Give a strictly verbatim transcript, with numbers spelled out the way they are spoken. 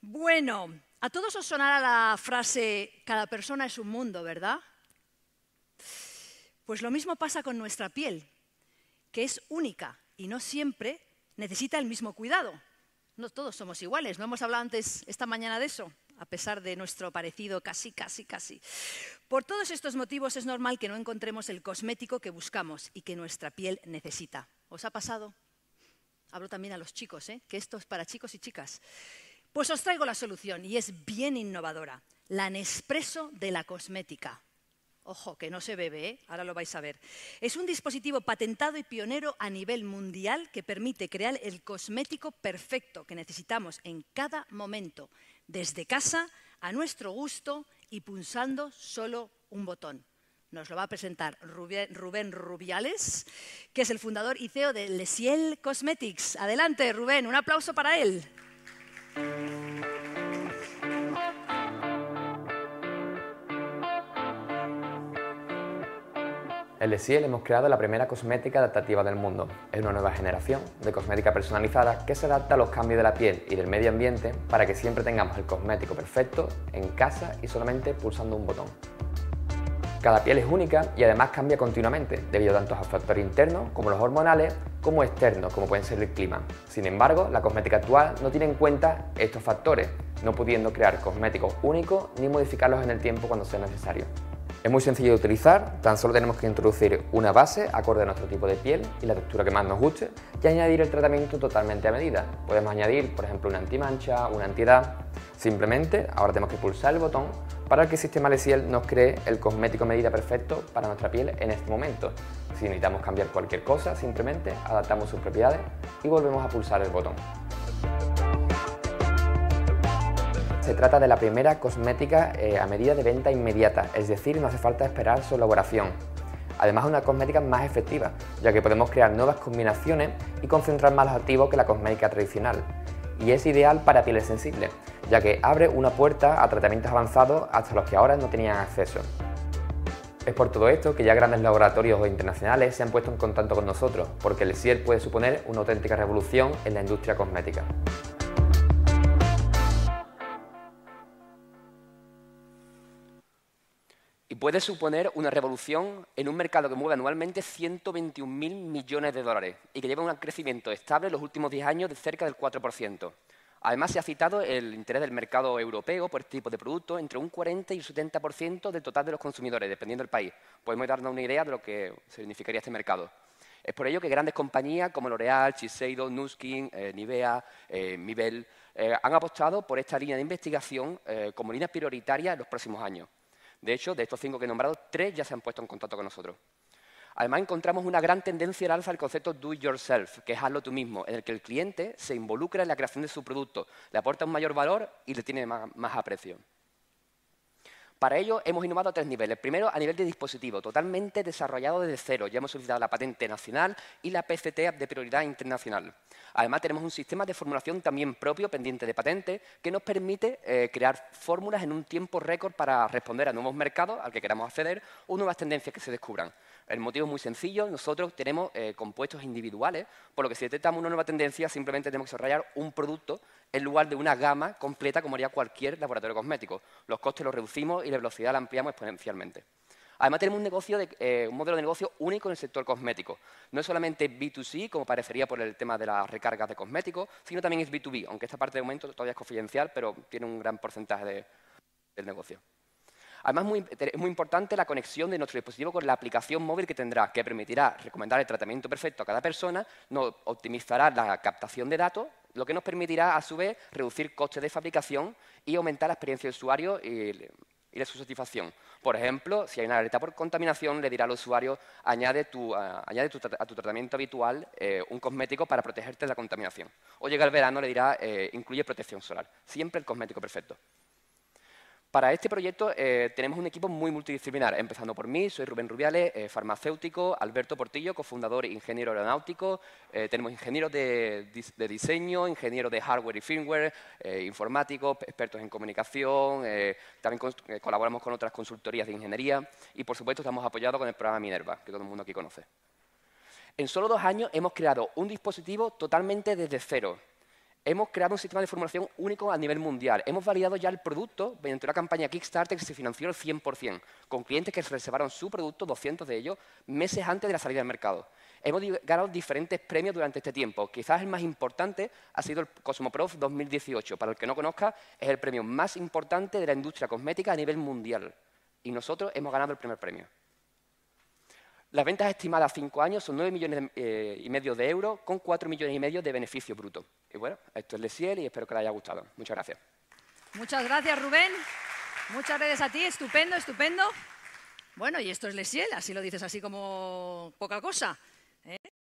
Bueno, a todos os sonará la frase «cada persona es un mundo», ¿verdad? Pues lo mismo pasa con nuestra piel, que es única y no siempre necesita el mismo cuidado. No todos somos iguales, no hemos hablado antes esta mañana de eso, a pesar de nuestro parecido casi, casi, casi. Por todos estos motivos es normal que no encontremos el cosmético que buscamos y que nuestra piel necesita. ¿Os ha pasado? Hablo también a los chicos, ¿eh? Que esto es para chicos y chicas. Pues os traigo la solución y es bien innovadora, la Nespresso de la cosmética. Ojo, que no se bebe, ¿eh? Ahora lo vais a ver. Es un dispositivo patentado y pionero a nivel mundial que permite crear el cosmético perfecto que necesitamos en cada momento, desde casa, a nuestro gusto y pulsando solo un botón. Nos lo va a presentar Rubén Rubiales, que es el fundador y C E O de Le Ciel Cosmetics. Adelante, Rubén, un aplauso para él. En Le Ciel hemos creado la primera cosmética adaptativa del mundo. Es una nueva generación de cosmética personalizada que se adapta a los cambios de la piel y del medio ambiente para que siempre tengamos el cosmético perfecto en casa y solamente pulsando un botón. Cada piel es única y además cambia continuamente, debido tanto a factores internos como los hormonales, como externos, como pueden ser el clima. Sin embargo, la cosmética actual no tiene en cuenta estos factores, no pudiendo crear cosméticos únicos ni modificarlos en el tiempo cuando sea necesario. Es muy sencillo de utilizar, tan solo tenemos que introducir una base acorde a nuestro tipo de piel y la textura que más nos guste y añadir el tratamiento totalmente a medida. Podemos añadir, por ejemplo, una antimancha, una antiedad. Simplemente, ahora tenemos que pulsar el botón para que el sistema Le Ciel nos cree el cosmético a medida perfecto para nuestra piel en este momento. Si necesitamos cambiar cualquier cosa, simplemente adaptamos sus propiedades y volvemos a pulsar el botón. Se trata de la primera cosmética eh, a medida de venta inmediata, es decir, no hace falta esperar su elaboración. Además es una cosmética más efectiva, ya que podemos crear nuevas combinaciones y concentrar más los activos que la cosmética tradicional. Y es ideal para pieles sensibles, ya que abre una puerta a tratamientos avanzados hasta los que ahora no tenían acceso. Es por todo esto que ya grandes laboratorios internacionales se han puesto en contacto con nosotros, porque Le Ciel puede suponer una auténtica revolución en la industria cosmética. Y puede suponer una revolución en un mercado que mueve anualmente ciento veintiún mil millones de dólares y que lleva un crecimiento estable en los últimos diez años de cerca del cuatro por ciento. Además, se ha citado el interés del mercado europeo por este tipo de productos entre un cuarenta y un setenta por ciento del total de los consumidores, dependiendo del país. Podemos darnos una idea de lo que significaría este mercado. Es por ello que grandes compañías como L'Oréal, Shiseido, Nu Skin, eh, Nivea, eh, Mibel eh, han apostado por esta línea de investigación eh, como línea prioritaria en los próximos años. De hecho, de estos cinco que he nombrado, tres ya se han puesto en contacto con nosotros. Además, encontramos una gran tendencia al alza del concepto do it yourself, que es hazlo tú mismo, en el que el cliente se involucra en la creación de su producto, le aporta un mayor valor y le tiene más, más aprecio. Para ello, hemos innovado a tres niveles. Primero, a nivel de dispositivo, totalmente desarrollado desde cero. Ya hemos solicitado la patente nacional y la P C T de prioridad internacional. Además, tenemos un sistema de formulación también propio, pendiente de patente, que nos permite eh, crear fórmulas en un tiempo récord para responder a nuevos mercados al que queramos acceder o nuevas tendencias que se descubran. El motivo es muy sencillo. Nosotros tenemos eh, compuestos individuales, por lo que si detectamos una nueva tendencia, simplemente tenemos que desarrollar un producto en lugar de una gama completa como haría cualquier laboratorio cosmético. Los costes los reducimos y la velocidad la ampliamos exponencialmente. Además, tenemos un, negocio de, eh, un modelo de negocio único en el sector cosmético. No es solamente B dos C, como parecería por el tema de las recargas de cosméticos, sino también es B dos B, aunque esta parte de momento todavía es confidencial, pero tiene un gran porcentaje de, del negocio. Además, muy, es muy importante la conexión de nuestro dispositivo con la aplicación móvil que tendrá, que permitirá recomendar el tratamiento perfecto a cada persona, nos optimizará la captación de datos, lo que nos permitirá, a su vez, reducir costes de fabricación y aumentar la experiencia de usuario y, y de su satisfacción. Por ejemplo, si hay una alerta por contaminación, le dirá al usuario, añade, tu, uh, añade tu, a tu tratamiento habitual eh, un cosmético para protegerte de la contaminación. O llega el verano, le dirá, eh, incluye protección solar. Siempre el cosmético perfecto. Para este proyecto eh, tenemos un equipo muy multidisciplinar, empezando por mí, soy Rubén Rubiales, eh, farmacéutico, Alberto Portillo, cofundador e ingeniero aeronáutico, eh, tenemos ingenieros de, de diseño, ingenieros de hardware y firmware, eh, informáticos, expertos en comunicación, eh, también con, eh, colaboramos con otras consultorías de ingeniería y, por supuesto, estamos apoyados con el programa Minerva, que todo el mundo aquí conoce. En solo dos años hemos creado un dispositivo totalmente desde cero. Hemos creado un sistema de formulación único a nivel mundial. Hemos validado ya el producto mediante una campaña Kickstarter que se financió al cien por cien, con clientes que reservaron su producto, doscientos de ellos, meses antes de la salida al mercado. Hemos ganado diferentes premios durante este tiempo. Quizás el más importante ha sido el Cosmoprof dos mil dieciocho. Para el que no conozca, es el premio más importante de la industria cosmética a nivel mundial. Y nosotros hemos ganado el primer premio. Las ventas estimadas a cinco años son nueve millones eh, y medio de euros con cuatro millones y medio de beneficio bruto. Y bueno, esto es Lesiel y espero que les haya gustado. Muchas gracias. Muchas gracias, Rubén. Muchas gracias a ti. Estupendo, estupendo. Bueno, y esto es Lesiel, así lo dices así como poca cosa. ¿eh?